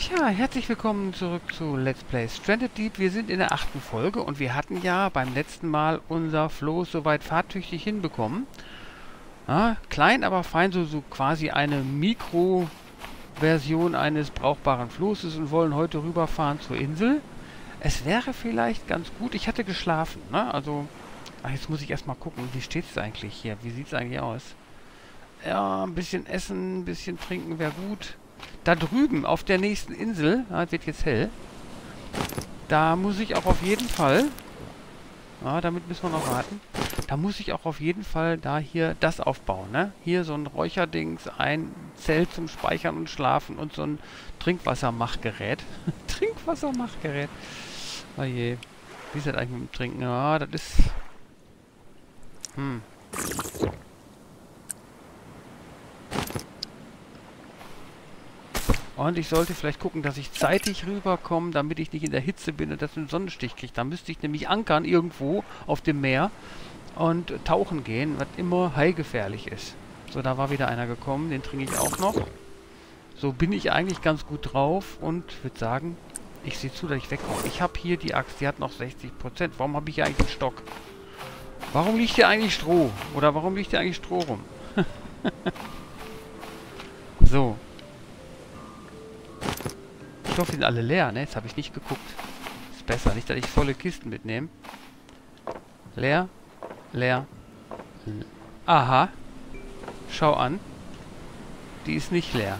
Ja, herzlich willkommen zurück zu Let's Play Stranded Deep. Wir sind in der 8. Folge und wir hatten ja beim letzten Mal unser Floß soweit fahrtüchtig hinbekommen. Ja, klein, aber fein, so quasi eine Mikro-Version eines brauchbaren Floßes und wollen heute rüberfahren zur Insel. Es wäre vielleicht ganz gut, ich hatte geschlafen, ne? Also, jetzt muss ich erstmal gucken, wie steht es eigentlich hier? Wie sieht es eigentlich aus? Ja, ein bisschen essen, ein bisschen trinken wäre gut. Da drüben auf der nächsten Insel, wird jetzt hell, da muss ich auch auf jeden Fall, damit müssen wir noch warten, da muss ich auch auf jeden Fall da hier das aufbauen, ne? Hier so ein Räucherdings, ein Zelt zum Speichern und Schlafen und so ein Trinkwassermachgerät. Trinkwassermachgerät. Oh je. Wie ist das eigentlich mit dem Trinken? Ja, das ist... Und ich sollte vielleicht gucken, dass ich zeitig rüberkomme, damit ich nicht in der Hitze bin und das einen Sonnenstich kriege. Da müsste ich nämlich ankern irgendwo auf dem Meer und tauchen gehen, was immer heilgefährlich ist. So, da war wieder einer gekommen, den trinke ich auch noch. So bin ich eigentlich ganz gut drauf und würde sagen, ich sehe zu, dass ich wegkomme. Ich habe hier die Axt, die hat noch 60%. Warum habe ich hier eigentlich einen Stock? Warum liegt hier eigentlich Stroh? Oder warum liegt hier eigentlich Stroh rum? So. Ich hoffe, die sind alle leer, ne? Jetzt habe ich nicht geguckt. Ist besser, nicht, dass ich volle Kisten mitnehme. Leer. Leer. Aha. Schau an. Die ist nicht leer.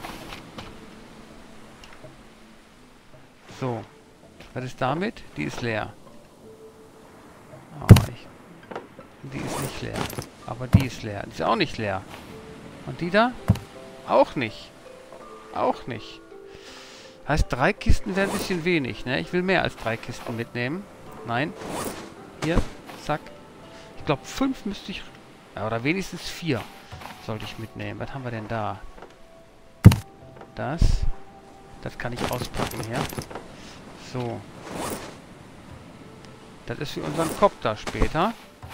So. Was ist damit? Die ist leer. Oh, die ist nicht leer. Aber die ist leer. Die ist auch nicht leer. Und die da? Auch nicht. Auch nicht. Heißt, 3 Kisten wären ein bisschen wenig, ne? Ich will mehr als 3 Kisten mitnehmen. Nein. Hier. Zack. Ich glaube, 5 müsste ich... Ja, oder wenigstens 4 sollte ich mitnehmen. Was haben wir denn da? Das. Das kann ich auspacken hier. So. Das ist für unseren Kopter später.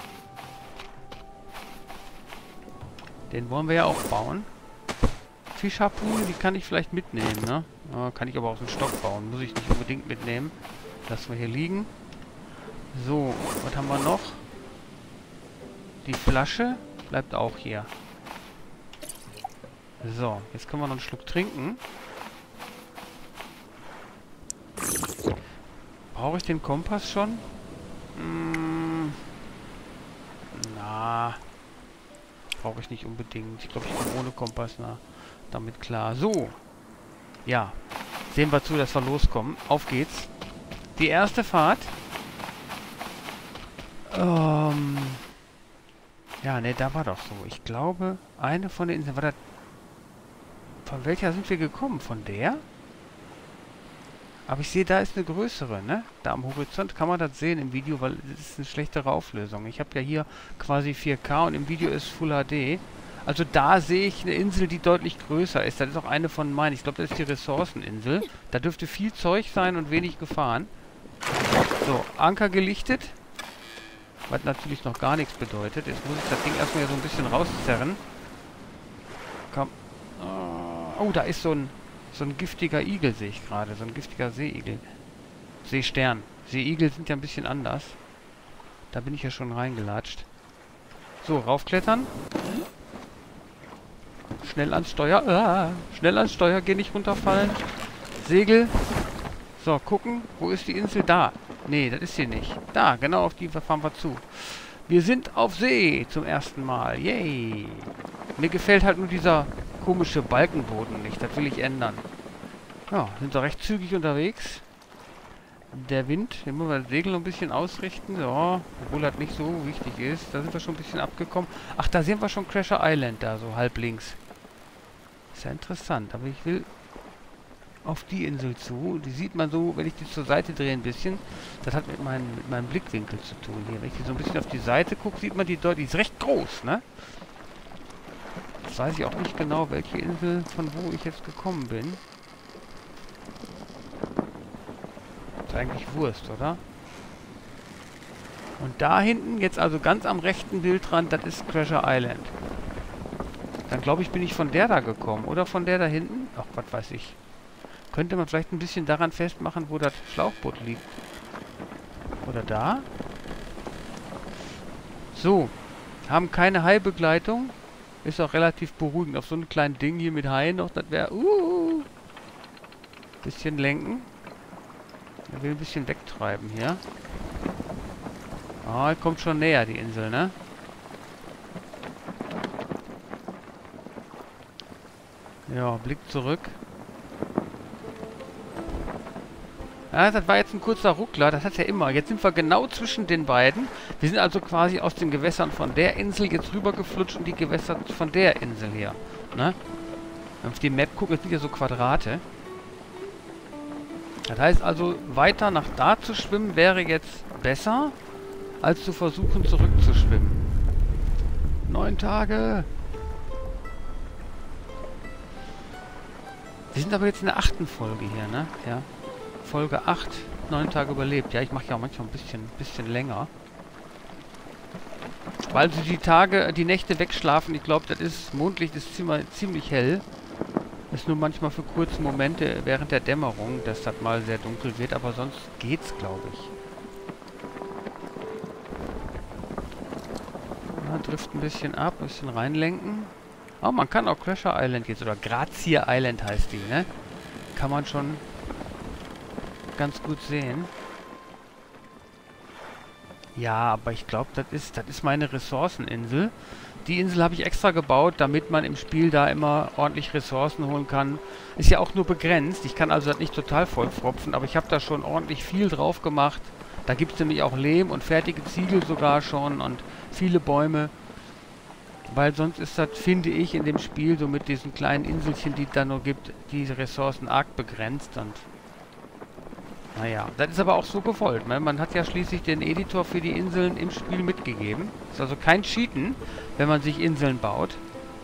Den wollen wir ja auch bauen. Fischharpune, die kann ich vielleicht mitnehmen, ne? Kann ich aber aus dem Stock bauen. Muss ich nicht unbedingt mitnehmen. Lassen wir hier liegen. So, was haben wir noch? Die Flasche bleibt auch hier. So, jetzt können wir noch einen Schluck trinken. Brauche ich den Kompass schon? Na, brauche ich nicht unbedingt. Ich glaube, ich komme ohne Kompass damit klar. So. Ja. Sehen wir zu, dass wir loskommen. Auf geht's. Die erste Fahrt. Ja, ne, da war doch so. Ich glaube, eine von den Inseln... War das... Von welcher sind wir gekommen? Von der? Aber ich sehe, da ist eine größere, ne? Da am Horizont kann man das sehen im Video, weil es ist eine schlechtere Auflösung. Ich habe ja hier quasi 4K und im Video ist Full HD. Also da sehe ich eine Insel, die deutlich größer ist. Das ist auch eine von meinen. Ich glaube, das ist die Ressourceninsel. Da dürfte viel Zeug sein und wenig gefahren. So, Anker gelichtet. Was natürlich noch gar nichts bedeutet. Jetzt muss ich das Ding erstmal so ein bisschen rauszerren. Komm. Oh, da ist so ein giftiger Igel, sehe ich gerade. So ein giftiger Seeigel. Seestern. Seeigel sind ja ein bisschen anders. Da bin ich ja schon reingelatscht. So, raufklettern. Schnell ans Steuer. Schnell ans Steuer, geh nicht runterfallen. Segel. So, gucken. Wo ist die Insel? Da. Nee, das ist sie nicht. Da, genau auf die fahren wir zu. Wir sind auf See zum ersten Mal. Yay. Mir gefällt halt nur dieser komische Balkenboden nicht. Das will ich ändern. Ja, sind wir recht zügig unterwegs. Der Wind, den müssen wir das Segel noch ein bisschen ausrichten. So, obwohl das nicht so wichtig ist. Da sind wir schon ein bisschen abgekommen. Ach, da sehen wir schon Crasher Island, da so halb links. Ist ja interessant, aber ich will auf die Insel zu. Die sieht man so, wenn ich die zur Seite drehe ein bisschen. Das hat mit meinem Blickwinkel zu tun hier. Wenn ich die so ein bisschen auf die Seite gucke, sieht man die deutlich. Die ist recht groß, ne? Jetzt weiß ich auch nicht genau, welche Insel, von wo ich jetzt gekommen bin. Ist eigentlich Wurst, oder? Und da hinten, jetzt also ganz am rechten Bildrand, das ist Crasher Island. Dann glaube ich, bin ich von der da gekommen. Oder von der da hinten? Ach, was weiß ich. Könnte man vielleicht ein bisschen daran festmachen, wo das Schlauchboot liegt. Oder da? So. Haben keine Haibegleitung. Ist auch relativ beruhigend. Auf so einem kleinen Ding hier mit Haien noch, das wäre... Bisschen lenken. Er will ein bisschen wegtreiben hier. Ah, kommt schon näher, die Insel, ne? Ja, Blick zurück. Ja, das war jetzt ein kurzer Ruckler, das hat's ja immer. Jetzt sind wir genau zwischen den beiden. Wir sind also quasi aus den Gewässern von der Insel jetzt rübergeflutscht und die Gewässer von der Insel hier. Ne? Wenn wir auf die Map gucken, das sind ja so Quadrate. Das heißt also, weiter nach da zu schwimmen wäre jetzt besser, als zu versuchen zurückzuschwimmen. 9 Tage! Wir sind aber jetzt in der 8. Folge hier, ne? Ja. Folge 8, 9 Tage überlebt. Ja, ich mache ja auch manchmal ein bisschen länger. Weil sie die Nächte wegschlafen, ich glaube, das ist Mondlicht ist ziemlich hell. Ist nur manchmal für kurze Momente während der Dämmerung, dass das mal sehr dunkel wird, aber sonst geht's, glaube ich. Ja, trifft ein bisschen ab, ein bisschen reinlenken. Oh, man kann auch Crasher Island jetzt, oder Grazier Island heißt die, ne? Kann man schon ganz gut sehen. Ja, aber ich glaube, das ist meine Ressourceninsel. Die Insel habe ich extra gebaut, damit man im Spiel da immer ordentlich Ressourcen holen kann. Ist ja auch nur begrenzt. Ich kann also das nicht total vollpfropfen, aber ich habe da schon ordentlich viel drauf gemacht. Da gibt es nämlich auch Lehm und fertige Ziegel sogar schon und viele Bäume. Weil sonst ist das, finde ich, in dem Spiel so mit diesen kleinen Inselchen, die es da nur gibt, diese Ressourcen arg begrenzt und naja, das ist aber auch so gewollt. Ne? Man hat ja schließlich den Editor für die Inseln im Spiel mitgegeben. Ist also kein Cheaten, wenn man sich Inseln baut.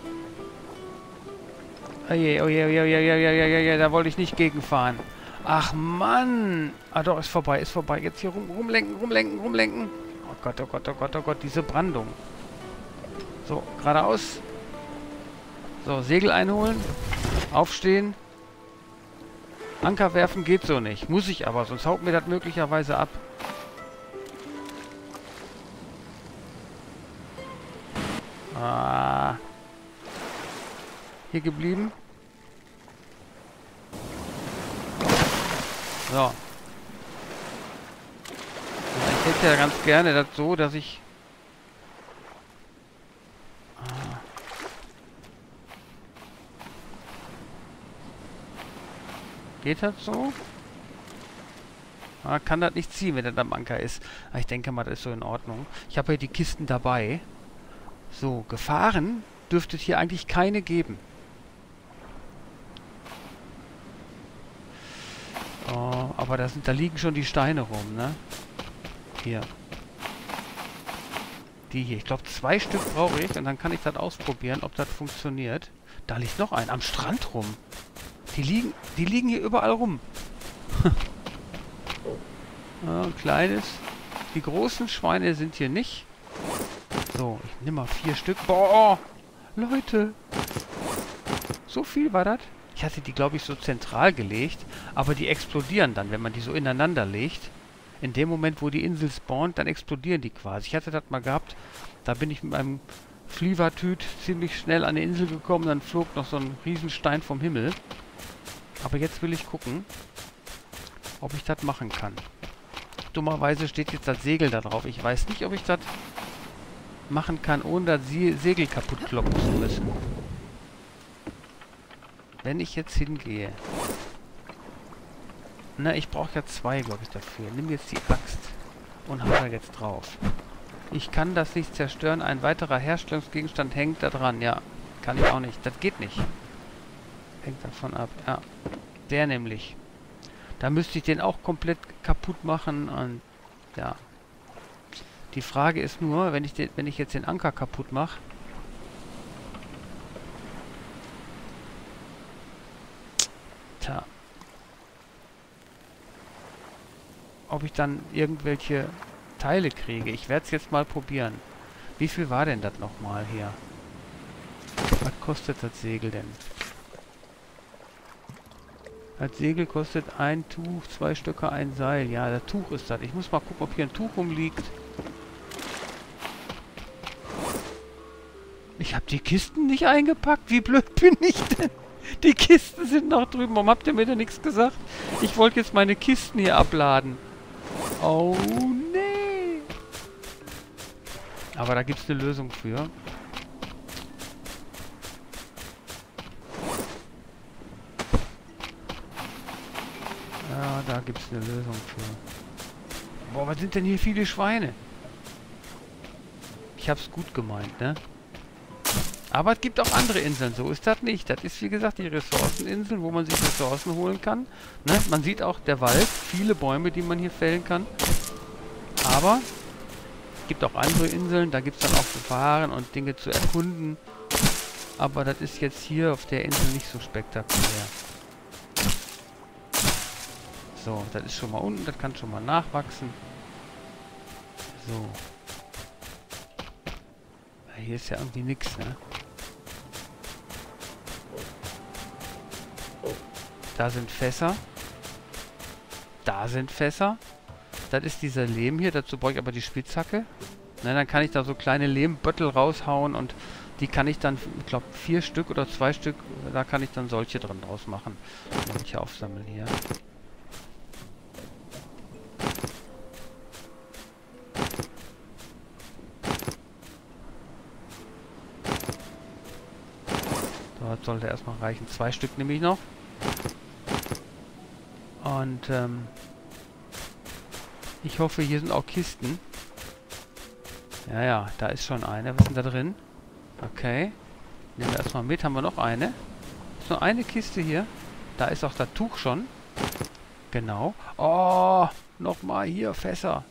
Oje, oje, oje, oje, oje, oje, oje, da wollte ich nicht gegenfahren. Ach Mann! Ah doch, ist vorbei, ist vorbei. Jetzt hier rumlenken, rumlenken, rumlenken. Oh Gott, oh Gott, oh Gott, oh Gott, diese Brandung. So, geradeaus. So, Segel einholen. Aufstehen. Anker werfen geht so nicht. Muss ich aber, sonst haut mir das möglicherweise ab. Ah. Hier geblieben. So. Ich hätte ja ganz gerne das so, dass ich... Geht das so? Kann das nicht ziehen, wenn das am Anker ist. Aber ich denke mal, das ist so in Ordnung. Ich habe hier die Kisten dabei. So, Gefahren dürfte es hier eigentlich keine geben. Oh, aber da liegen schon die Steine rum, ne? Hier. Die hier. Ich glaube, 2 Stück brauche ich und dann kann ich das ausprobieren, ob das funktioniert. Da liegt noch ein. Am Strand rum. Die liegen hier überall rum. Ein kleines. Die großen Schweine sind hier nicht. So, ich nehme mal 4 Stück. Boah, Leute. So viel war das? Ich hatte die, glaube ich, so zentral gelegt. Aber die explodieren dann, wenn man die so ineinander legt. In dem Moment, wo die Insel spawnt, dann explodieren die quasi. Ich hatte das mal gehabt. Da bin ich mit meinem Flievertüt ziemlich schnell an die Insel gekommen. Dann flog noch so ein Riesenstein vom Himmel. Aber jetzt will ich gucken, ob ich das machen kann. Dummerweise steht jetzt das Segel da drauf. Ich weiß nicht, ob ich das machen kann, ohne das Segel kaputt kloppen zu müssen. Wenn ich jetzt hingehe. Na, ich brauche ja 2, glaube ich, dafür. Nimm jetzt die Axt und hau da jetzt drauf. Ich kann das nicht zerstören. Ein weiterer Herstellungsgegenstand hängt da dran. Ja, kann ich auch nicht. Das geht nicht. Hängt davon ab. Ja, der nämlich. Da müsste ich den auch komplett kaputt machen und ja. Die Frage ist nur, wenn ich jetzt den Anker kaputt mache, tja, ob ich dann irgendwelche Teile kriege. Ich werde es jetzt mal probieren. Wie viel war denn das nochmal hier? Was kostet das Segel denn? Als Segel kostet ein Tuch, 2 Stöcke, ein Seil. Ja, das Tuch ist das. Ich muss mal gucken, ob hier ein Tuch rumliegt. Ich habe die Kisten nicht eingepackt. Wie blöd bin ich denn? Die Kisten sind noch drüben. Warum habt ihr mir denn nichts gesagt? Ich wollte jetzt meine Kisten hier abladen. Oh, nee. Aber da gibt es eine Lösung für. Ja, da gibt es eine Lösung für. Boah, was sind denn hier viele Schweine? Ich hab's gut gemeint, ne? Aber es gibt auch andere Inseln, so ist das nicht. Das ist wie gesagt die Ressourceninseln, wo man sich Ressourcen holen kann. Ne? Man sieht auch der Wald, viele Bäume, die man hier fällen kann. Aber es gibt auch andere Inseln, da gibt es dann auch zu fahren und Dinge zu erkunden. Aber das ist jetzt hier auf der Insel nicht so spektakulär. So, das ist schon mal unten, das kann schon mal nachwachsen. So. Hier ist ja irgendwie nichts, ne? Da sind Fässer. Da sind Fässer. Das ist dieser Lehm hier. Dazu brauche ich aber die Spitzhacke. Na, dann kann ich da so kleine Lehmböttel raushauen und die kann ich dann, ich glaube 4 Stück oder 2 Stück, da kann ich dann solche drin draus machen. Und ich aufsammeln hier. So, das sollte erstmal reichen. 2 Stück nehme ich noch. Und ich hoffe, hier sind auch Kisten. Ja, ja, da ist schon eine. Was ist denn da drin? Okay. Nehmen wir erstmal mit. Haben wir noch eine? Ist nur eine Kiste hier. Da ist auch das Tuch schon. Genau. Oh, nochmal hier Fässer.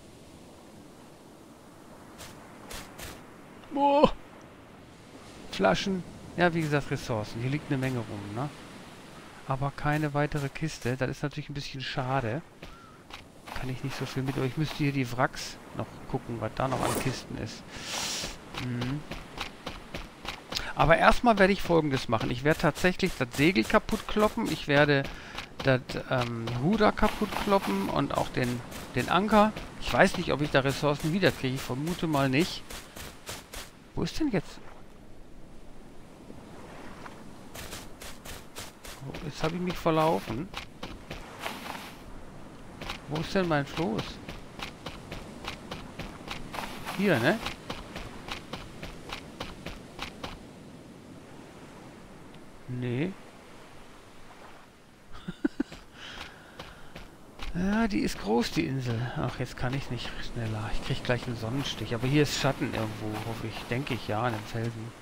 Oh. Flaschen. Ja, wie gesagt, Ressourcen. Hier liegt eine Menge rum, ne? Aber keine weitere Kiste. Das ist natürlich ein bisschen schade. Kann ich nicht so viel mit. Aber ich müsste hier die Wracks noch gucken, was da noch an Kisten ist. Mhm. Aber erstmal werde ich Folgendes machen. Ich werde tatsächlich das Segel kaputt kloppen. Ich werde das Ruder kaputt kloppen und auch den Anker. Ich weiß nicht, ob ich da Ressourcen wiederkriege. Ich vermute mal nicht. Wo ist denn jetzt? Oh, jetzt habe ich mich verlaufen. Wo ist denn mein Floß? Hier, ne? Nee. Ja, die ist groß, die Insel. Ach, jetzt kann ich nicht schneller. Ich krieg gleich einen Sonnenstich. Aber hier ist Schatten irgendwo, hoffe ich. Denke ich, ja, an den Felsen.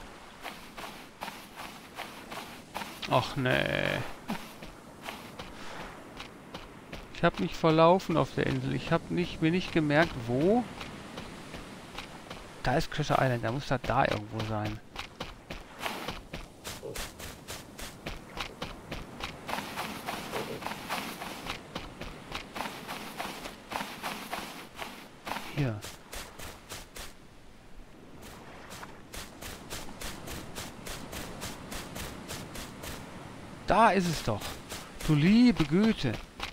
Ach, nee. Ich habe mich verlaufen auf der Insel. Ich habe mir nicht gemerkt, wo. Da ist Treasure Island. Da muss das da irgendwo sein. Hier. Da ist es doch. Du liebe Güte.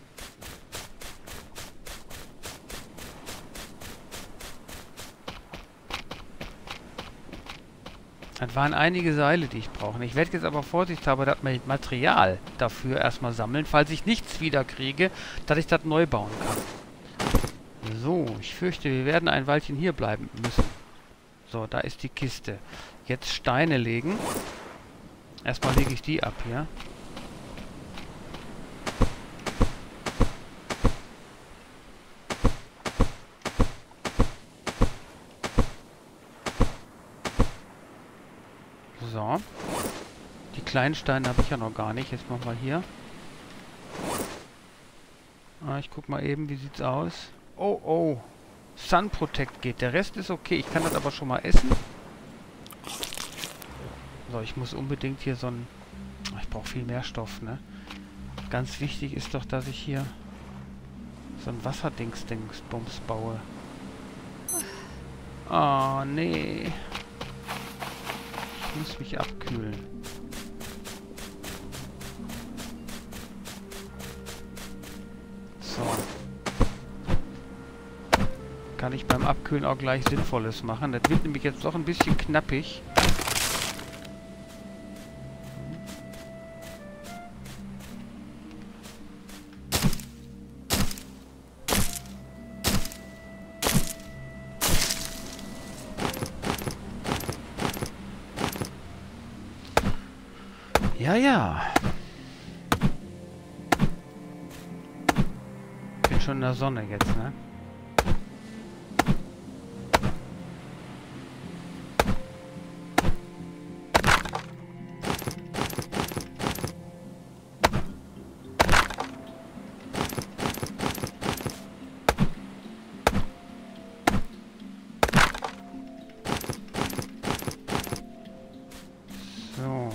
Das waren einige Seile, die ich brauche. Ich werde jetzt aber vorsichtshalber das Material dafür erstmal sammeln, falls ich nichts wieder kriege, dass ich das neu bauen kann. So, ich fürchte, wir werden ein Weilchen hier bleiben müssen. So, da ist die Kiste. Jetzt Steine legen. Erstmal lege ich die ab hier. So. Die kleinen Steine habe ich ja noch gar nicht. Jetzt machen wir hier. Ich guck mal eben, wie sieht's aus. Oh, oh. Sun Protect geht. Der Rest ist okay. Ich kann das aber schon mal essen. So, ich muss unbedingt hier so ein... Ich brauche viel mehr Stoff, ne? Ganz wichtig ist doch, dass ich hier so ein Wasserdings-Bums baue. Oh, nee. Ich muss mich abkühlen. kann ich beim Abkühlen auch gleich Sinnvolles machen. Das wird nämlich jetzt doch ein bisschen knappig. Ja, ja. Bin schon in der Sonne jetzt, ne? So.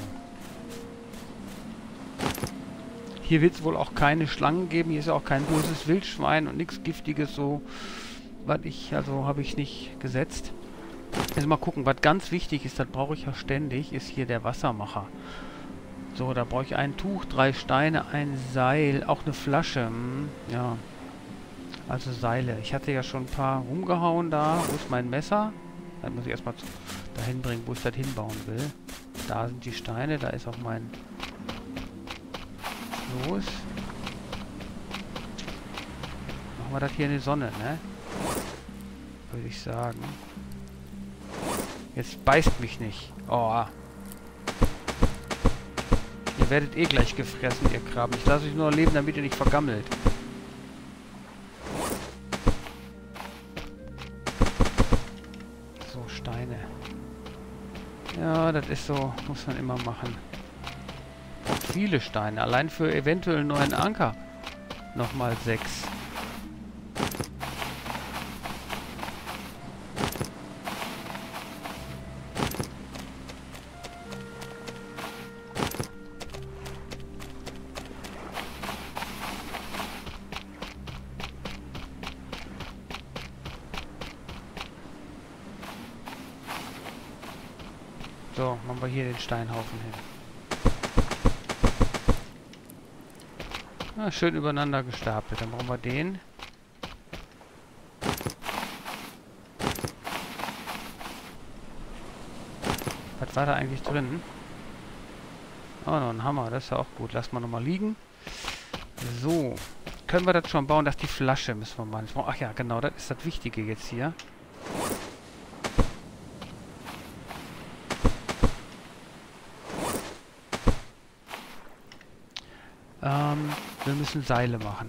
Hier wird es wohl auch keine Schlangen geben. Hier ist ja auch kein böses Wildschwein und nichts Giftiges so. Was ich, also habe ich nicht gesetzt. Jetzt mal gucken, was ganz wichtig ist, das brauche ich ja ständig, ist hier der Wassermacher. So, da brauche ich ein Tuch, 3 Steine, ein Seil, auch eine Flasche. Ja, also Seile. Ich hatte ja schon ein paar rumgehauen da. Wo ist mein Messer? Das muss ich erstmal dahin bringen, wo ich das hinbauen will. Da sind die Steine, da ist auch mein Los. Machen wir das hier in die Sonne, ne? Würde ich sagen. Jetzt beißt mich nicht. Oh. Ihr werdet eh gleich gefressen, ihr Krabben. Ich lasse euch nur leben, damit ihr nicht vergammelt. So, Steine. Ja, das ist so. Muss man immer machen. Viele Steine. Allein für eventuell einen neuen Anker. Nochmal 6. So, machen wir hier den Steinhaufen hin. Ah, schön übereinander gestapelt. Dann brauchen wir den. Was war da eigentlich drin? Oh, noch ein Hammer. Das ist ja auch gut. Lass mal nochmal liegen. So. Können wir das schon bauen? Das ist die Flasche. Müssen wir mal. Ach ja, genau. Das ist das Wichtige jetzt hier. Wir müssen Seile machen.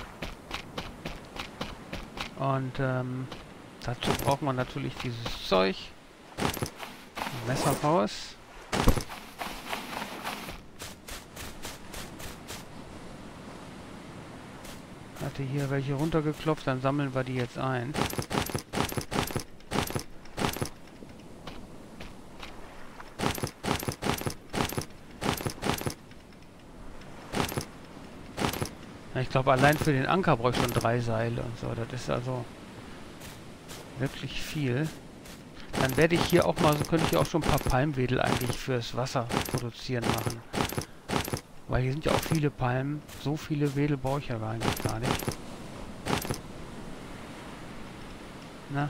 Und dazu braucht man natürlich dieses Zeug. Ein Messer raus. Hatte hier welche runtergeklopft, dann sammeln wir die jetzt ein. Ich glaube, allein für den Anker brauche ich schon 3 Seile und so. Das ist also wirklich viel. Dann werde ich hier auch mal, so könnte ich auch schon ein paar Palmwedel eigentlich fürs Wasser produzieren machen. Weil hier sind ja auch viele Palmen. So viele Wedel brauche ich ja eigentlich gar nicht. Na?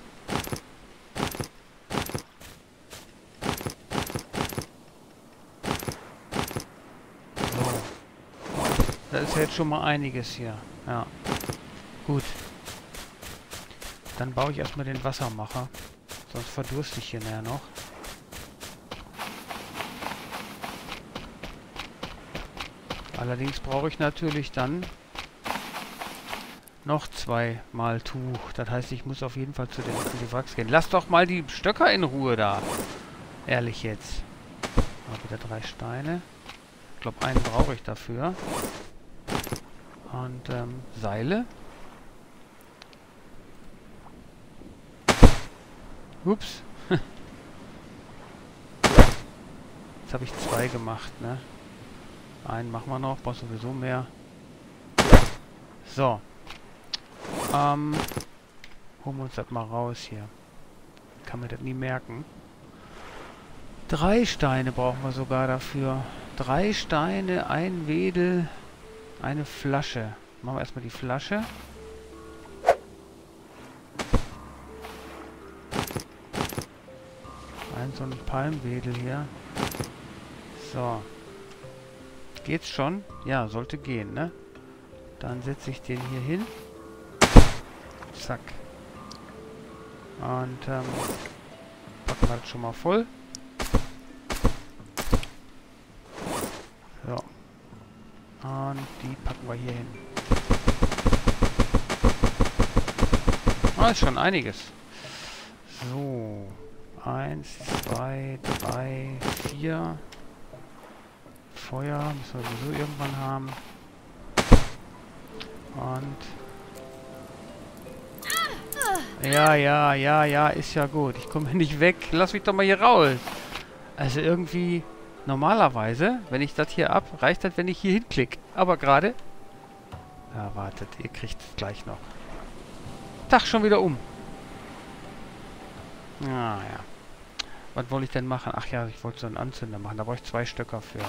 Das ist ja jetzt schon mal einiges hier. Ja. Gut. Dann baue ich erstmal den Wassermacher. Sonst verdurste ich hier nachher noch. Allerdings brauche ich natürlich dann noch 2 Mal Tuch. Das heißt, ich muss auf jeden Fall zu den Wachs gehen. Lass doch mal die Stöcker in Ruhe da. Ehrlich jetzt. Mal wieder 3 Steine. Ich glaube, einen brauche ich dafür. Und Seile. Ups. Jetzt habe ich 2 gemacht, ne? Einen machen wir noch, braucht sowieso mehr. So. Holen wir uns das mal raus hier. Kann mir das nie merken. 3 Steine brauchen wir sogar dafür. 3 Steine, ein Wedel, eine Flasche. Machen wir erstmal die Flasche. Und so ein Palmwedel hier. So. Geht's schon? Ja, sollte gehen, ne? Dann setze ich den hier hin. Zack. Und packen wir das schon mal voll. So. Und die packen wir hier hin. Ah, ist schon einiges. So. 1, 2, 3, 4. Feuer müssen wir sowieso irgendwann haben. Und... Ja, ist ja gut. Ich komme nicht weg. Lass mich doch mal hier raus. Also irgendwie... Normalerweise, wenn ich das hier ab, reicht das, wenn ich hier hinklicke. Aber gerade... Ja, wartet. Ihr kriegt es gleich noch. Tag schon wieder um. Ah, ja. Was wollte ich denn machen? Ach ja, ich wollte so einen Anzünder machen. Da brauche ich 2 Stöcker für.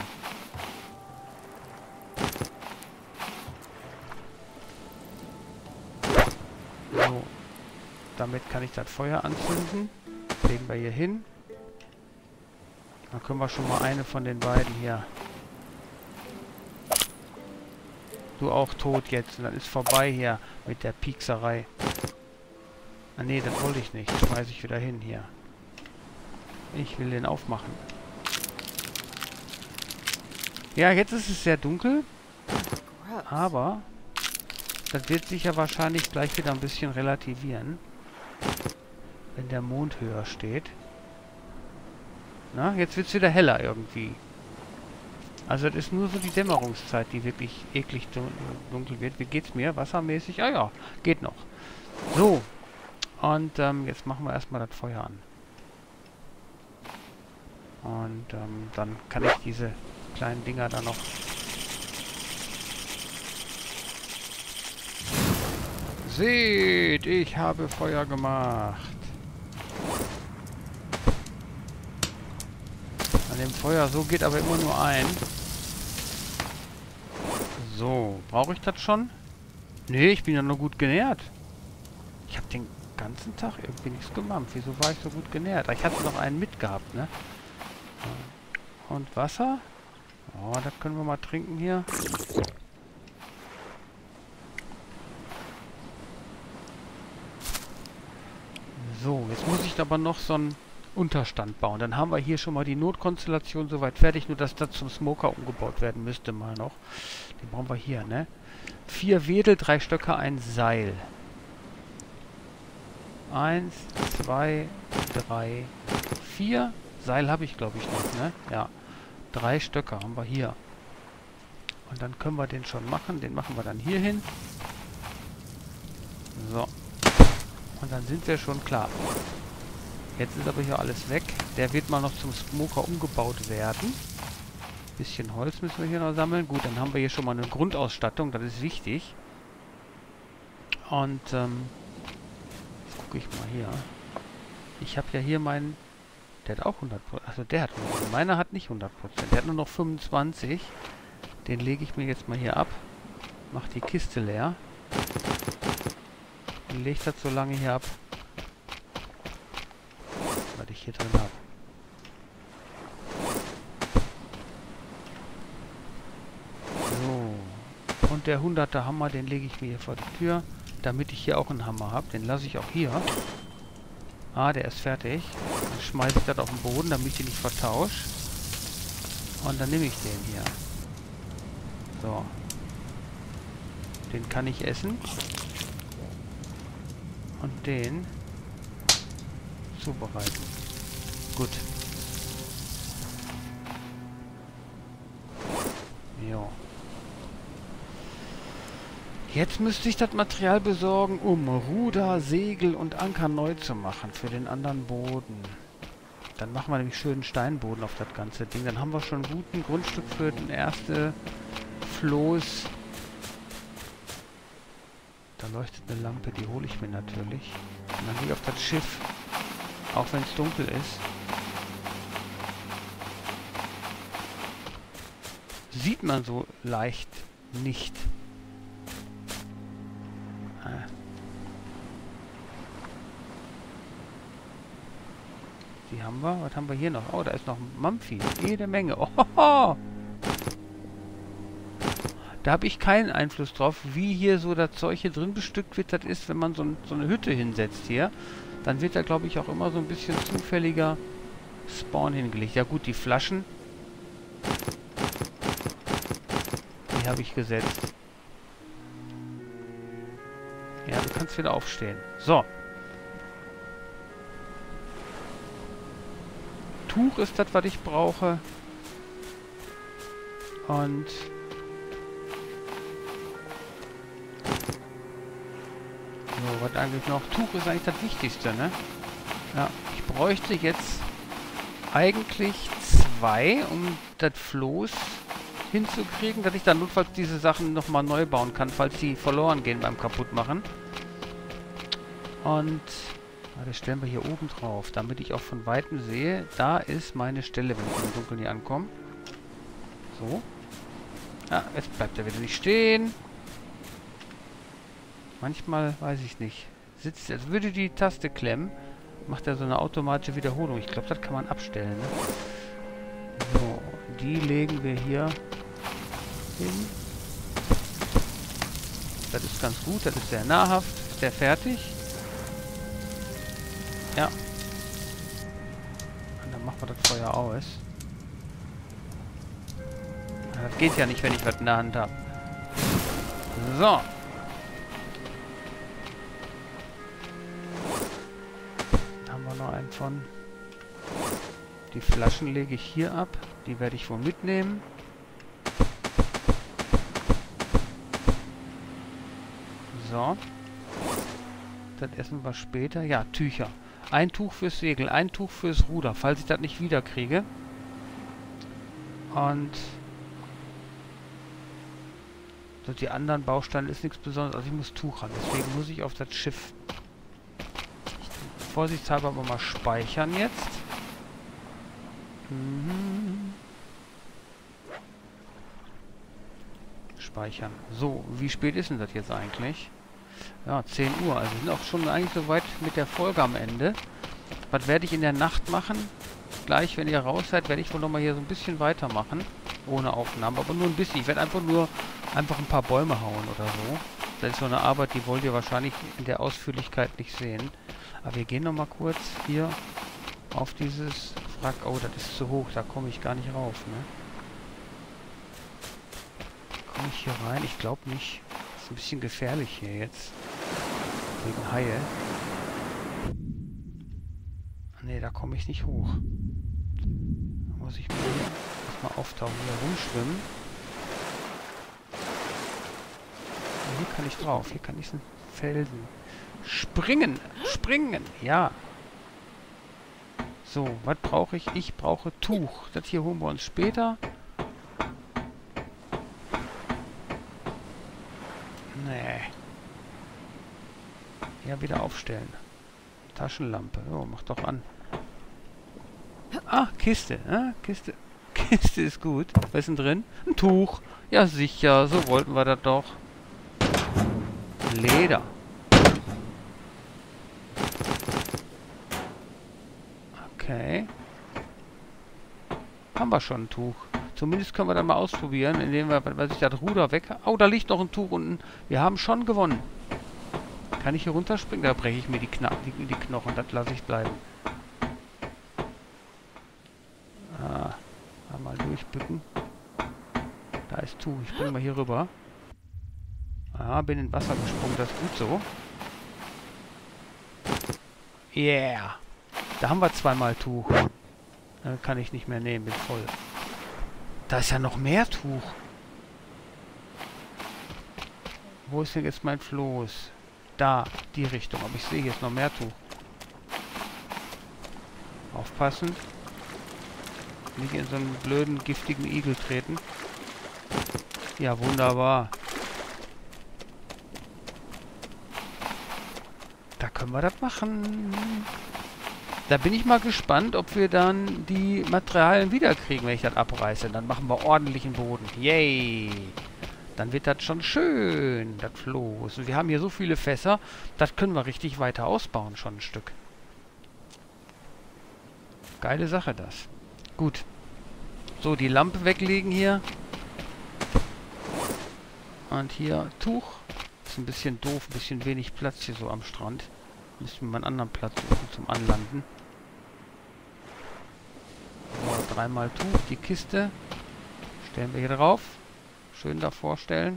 So. Damit kann ich das Feuer anzünden. Legen wir hier hin. Dann können wir schon mal eine von den beiden hier. Du auch tot jetzt. Und dann ist vorbei hier mit der Piekserei. Ah nee, das wollte ich nicht. Schmeiße ich wieder hin hier. Ich will den aufmachen. Ja, jetzt ist es sehr dunkel. Aber das wird sich ja wahrscheinlich gleich wieder ein bisschen relativieren. Wenn der Mond höher steht. Na, jetzt wird es wieder heller irgendwie. Also das ist nur so die Dämmerungszeit, die wirklich eklig dunkel wird. Wie geht's mir? Wassermäßig? Ah ja, geht noch. So. Und jetzt machen wir erstmal das Feuer an. Und dann kann ich diese kleinen Dinger da noch... Seht, ich habe Feuer gemacht. An dem Feuer, so geht aber immer nur ein. So, brauche ich das schon? Nee, ich bin ja nur gut genährt. Ich habe den ganzen Tag irgendwie nichts gemacht. Wieso war ich so gut genährt? Ich hatte noch einen mitgehabt, ne? Und Wasser? Oh, das können wir mal trinken hier. So, jetzt muss ich aber noch so einen Unterstand bauen. Dann haben wir hier schon mal die Notkonstellation soweit fertig, nur dass das zum Smoker umgebaut werden müsste mal noch. Den brauchen wir hier, ne? 4 Wedel, 3 Stöcke, ein Seil. 1, 2, 3, 4. Seil habe ich, glaube ich, noch, ne? Ja. 3 Stöcke haben wir hier. Und dann können wir den schon machen. Den machen wir dann hier hin. So. Und dann sind wir schon klar. Jetzt ist aber hier alles weg. Der wird mal noch zum Smoker umgebaut werden. Bisschen Holz müssen wir hier noch sammeln. Gut, dann haben wir hier schon mal eine Grundausstattung. Das ist wichtig. Und, jetzt gucke ich mal hier. Ich habe ja hier meinen... Der hat auch 100%. Also der hat 100%. Meiner hat nicht 100%. Der hat nur noch 25. Den lege ich mir jetzt mal hier ab. Mach die Kiste leer. Und lege das so lange hier ab, was ich hier drin habe. So. Und der 100er Hammer, den lege ich mir hier vor die Tür, damit ich hier auch einen Hammer habe. Den lasse ich auch hier. Ah, der ist fertig. Dann schmeiße ich das auf den Boden, damit ich den nicht vertausche. Und dann nehme ich den hier. So. Den kann ich essen. Und den zubereiten. Gut. Jo. Jetzt müsste ich das Material besorgen, um Ruder, Segel und Anker neu zu machen für den anderen Boden. Dann machen wir nämlich schönen Steinboden auf das ganze Ding. Dann haben wir schon ein gutes Grundstück für den ersten Floß. Da leuchtet eine Lampe, die hole ich mir natürlich. Und dann gehe ich auf das Schiff, auch wenn es dunkel ist. Sieht man so leicht nicht. Die Die haben wir. Was haben wir hier noch? Oh, da ist noch Mampfi. Jede Menge. Oh, da habe ich keinen Einfluss drauf, wie hier so das Zeug hier drin bestückt wird. Das ist, wenn man so eine Hütte hinsetzt hier, dann wird da, glaube ich, auch immer so ein bisschen zufälliger Spawn hingelegt. Ja gut, die Flaschen, die habe ich gesetzt. Ja, du kannst wieder aufstehen. So. Tuch ist das, was ich brauche. Und so, was eigentlich noch? Tuch ist eigentlich das Wichtigste, ne? Ja, ich bräuchte jetzt eigentlich 2, um das Floß hinzukriegen, dass ich dann notfalls diese Sachen nochmal neu bauen kann, falls die verloren gehen beim Kaputtmachen. Und das stellen wir hier oben drauf, damit ich auch von Weitem sehe, da ist meine Stelle, wenn ich im Dunkeln hier ankomme. So. Ja, jetzt bleibt er wieder nicht stehen. Manchmal, weiß ich nicht, sitzt, als würde die Taste klemmen, macht er so eine automatische Wiederholung. Ich glaube, das kann man abstellen, ne? So, die legen wir hier hin. Das ist ganz gut, das ist sehr nahrhaft. Ist der fertig? Ja. Und dann machen wir das Feuer aus. Das geht ja nicht, wenn ich was in der Hand habe. So. Da haben wir noch einen von. Die Flaschen lege ich hier ab. Die werde ich wohl mitnehmen. So. Das essen wir später. Ja, Tücher. Ein Tuch fürs Segel, ein Tuch fürs Ruder, falls ich das nicht wieder kriege. Und so die anderen Bausteine ist nichts Besonderes. Also ich muss Tuch haben. Deswegen muss ich auf das Schiff vorsichtshalber aber mal speichern jetzt. Speichern. So, wie spät ist denn das jetzt eigentlich? Ja, 10 Uhr. Also wir sind auch schon eigentlich soweit mit der Folge am Ende. Was werde ich in der Nacht machen? Gleich, wenn ihr raus seid, werde ich wohl nochmal hier so ein bisschen weitermachen. Ohne Aufnahmen, aber nur ein bisschen. Ich werde einfach ein paar Bäume hauen oder so. Das ist so eine Arbeit, die wollt ihr wahrscheinlich in der Ausführlichkeit nicht sehen. Aber wir gehen nochmal kurz hier auf dieses Wrack. Oh, das ist zu hoch. Da komme ich gar nicht rauf, ne? Komme ich hier rein? Ich glaube nicht. Das ist ein bisschen gefährlich hier jetzt. Wegen Haie. Ne, da komme ich nicht hoch. Da muss ich mal erstmal auftauchen, hier rumschwimmen. Und hier kann ich drauf. Hier kann ich einen Felsen. Springen! Springen! Ja. So, was brauche ich? Ich brauche Tuch. Das hier holen wir uns später. Nee. Ja, wieder aufstellen. Taschenlampe. Oh, mach doch an. Ah, Kiste. Kiste. Kiste ist gut. Was ist denn drin? Ein Tuch. Ja, sicher. So wollten wir das doch. Leder. Okay. Haben wir schon ein Tuch. Zumindest können wir dann mal ausprobieren, indem wir, weil ich das Ruder weg... Oh, da liegt noch ein Tuch unten. Wir haben schon gewonnen. Kann ich hier runterspringen? Da breche ich mir die Knochen. Das lasse ich bleiben. Ah, mal durchbücken. Da ist Tuch. Ich springe mal hier rüber. Ah, bin in Wasser gesprungen. Das ist gut so. Yeah. Da haben wir zweimal Tuch. Kann ich nicht mehr nehmen. Bin voll. Da ist ja noch mehr Tuch. Wo ist denn jetzt mein Floß? Da, die Richtung. Aber ich sehe jetzt noch mehr Tuch. Aufpassen. Nicht in so einen blöden, giftigen Igel treten. Ja, wunderbar. Da können wir das machen. Da bin ich mal gespannt, ob wir dann die Materialien wiederkriegen, wenn ich das abreiße. Dann machen wir ordentlichen Boden. Yay! Dann wird das schon schön, das Floß. Und wir haben hier so viele Fässer, das können wir richtig weiter ausbauen, schon ein Stück. Geile Sache das. Gut. So, die Lampe weglegen hier. Und hier Tuch. Ist ein bisschen doof, ein bisschen wenig Platz hier so am Strand. Müssen wir mal einen anderen Platz suchen zum Anlanden. So, dreimal Tuch. Die Kiste stellen wir hier drauf. Schön davor stellen.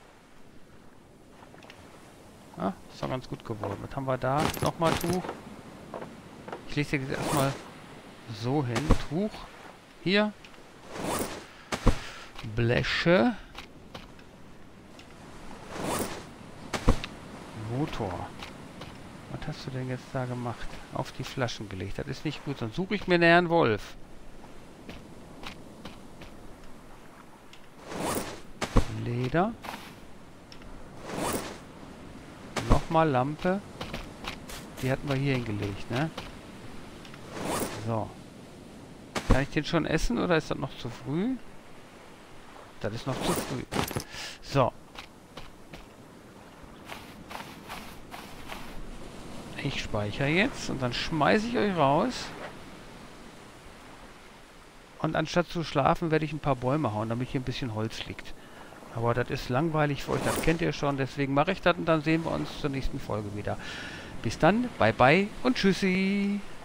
Ah, ist doch ganz gut geworden. Was haben wir da? Nochmal Tuch. Ich lege jetzt erstmal so hin. Tuch. Hier. Bleche. Motor. Was hast du denn jetzt da gemacht? Auf die Flaschen gelegt. Das ist nicht gut. Sonst suche ich mir näher einen Wolf. Leder. Nochmal Lampe. Die hatten wir hier hingelegt, ne? So. Kann ich den schon essen oder ist das noch zu früh? Das ist noch zu früh. So. Ich speichere jetzt und dann schmeiße ich euch raus. Und anstatt zu schlafen, werde ich ein paar Bäume hauen, damit hier ein bisschen Holz liegt. Aber das ist langweilig für euch, das kennt ihr schon. Deswegen mache ich das und dann sehen wir uns zur nächsten Folge wieder. Bis dann, bye bye und tschüssi.